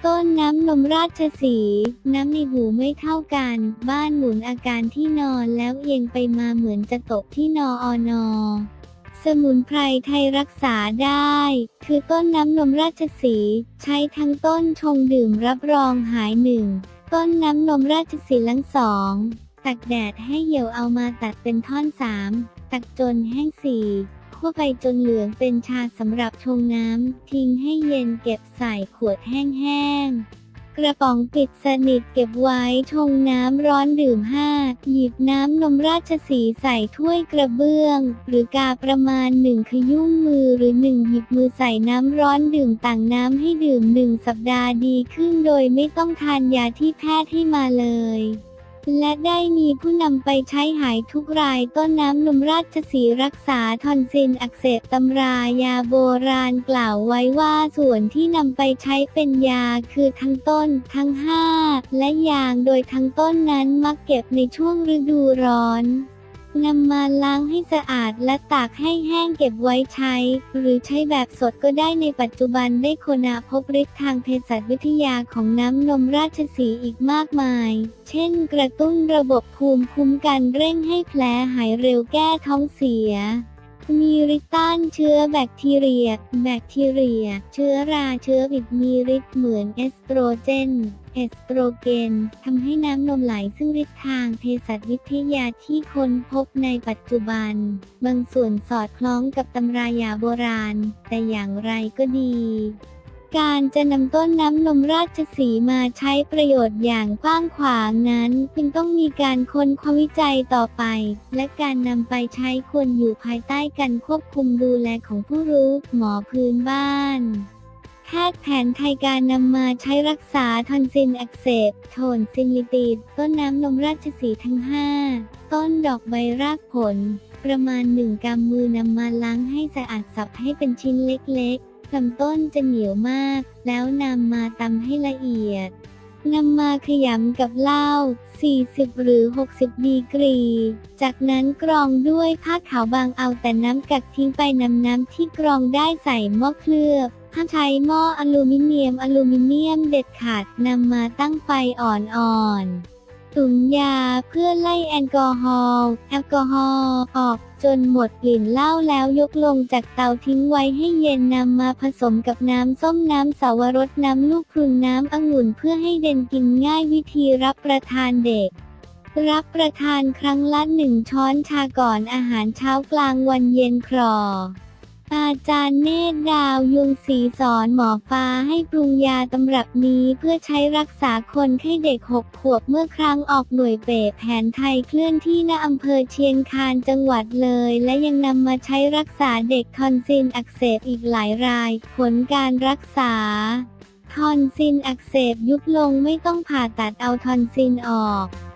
ต้นน้ำนมราชสีห์น้ำในหูไม่เท่ากันบ้านหมุนอาการที่นอนแล้วเอียงไปมาเหมือนจะตกที่นอนสมุนไพรไทยรักษาได้คือต้นน้ำนมราชสีห์ใช้ทั้งต้นชงดื่มรับรองหาย1ต้นน้ำนมราชสีห์ลัง2ตักแดดให้เหี่ยวเอามาตัดเป็นท่อน3ตักจนแห้ง4คั่วไปจนเหลืองเป็นชาสำหรับชงน้ำทิ้งให้เย็นเก็บใส่ขวดแห้งๆกระป๋องปิดสนิทเก็บไว้ชงน้ำร้อนดื่ม5หยิบน้ำนมราชสีห์ใส่ถ้วยกระเบื้องหรือกาประมาณ1ขยุ่มมือหรือ1หยิบมือใส่น้ำร้อนดื่มต่างน้ำให้ดื่ม1สัปดาห์ดีขึ้นโดยไม่ต้องทานยาที่แพทย์ให้มาเลยและได้มีผู้นำไปใช้หายทุกรายต้นน้ำนมราชสีห์รักษาทอนซิลอักเสบตำรายาโบราณกล่าวไว้ว่าส่วนที่นำไปใช้เป็นยาคือทั้งต้นทั้ง5และยางโดยทั้งต้นนั้นมักเก็บในช่วงฤดูร้อนนำมาล้างให้สะอาดและตากให้แห้งเก็บไว้ใช้หรือใช้แบบสดก็ได้ในปัจจุบันได้ค้นพบฤทธิ์ทางเภสัชวิทยาของน้ำนมราชสีห์อีกมากมายเช่นกระตุ้นระบบภูมิคุ้มกันเร่งให้แผลหายเร็วแก้ท้องเสียมีฤทธิ์ต้านเชื้อแบคทีเรียเชื้อราเชื้อบิดมีฤทธิ์เหมือนเอสโตรเกนทำให้น้ำนมไหลซึ่งฤทธิ์ทางเภสัชวิทยาที่ค้นพบในปัจจุบันบางส่วนสอดคล้องกับตำรายาโบราณแต่อย่างไรก็ดีการจะนำต้นน้ำนมราชสีห์มาใช้ประโยชน์อย่างกว้างขวางนั้นจึงต้องมีการค้นคว้าวิจัยต่อไปและการนำไปใช้ควรอยู่ภายใต้การควบคุมดูแลของผู้รู้หมอพื้นบ้านแพทย์แผนไทยการนำมาใช้รักษาทอนซิลอักเสบโทนซิลลิติดต้นน้ำนมราชสีห์ทั้ง5ต้นดอกใบรากผลประมาณ1 กำมือนำมาล้างให้สะอาดสับให้เป็นชิ้นเล็กๆลำต้นจะเหนียวมากแล้วนำมาตำให้ละเอียดนำมาขยำกับเหล้า40หรือ60ดีกรีจากนั้นกรองด้วยผ้าขาวบางเอาแต่น้ำกักทิ้งไปนำน้ำที่กรองได้ใส่หม้อเคลือบห้ามใช้หม้ออลูมิเนียมเด็ดขาดนำมาตั้งไฟอ่อนๆตุ๋นยาเพื่อไล่แอลกอฮอล์ออกจนหมดกลิ่นเหล้าแล้วยกลงจากเตาทิ้งไว้ให้เย็นนำมาผสมกับน้ำส้มน้ำสาวรสน้ำลูกพรุนน้ำองุ่นเพื่อให้เด่นกินง่ายวิธีรับประทานเด็กรับประทานครั้งละ1 ช้อนชาก่อนอาหารเช้ากลางวันเย็นครออาจารย์เนตรดาวยุงศรีสอนหมอฟ้าให้ปรุงยาตำรับนี้เพื่อใช้รักษาคนไข้เด็ก6 ขวบเมื่อครั้งออกหน่วยเปแผนไทยเคลื่อนที่ณอำเภอเชียงคานจังหวัดเลยและยังนำมาใช้รักษาเด็กทอนซิลอักเสบอีกหลายรายผลการรักษาทอนซิลอักเสบยุบลงไม่ต้องผ่าตัดเอาทอนซิลออก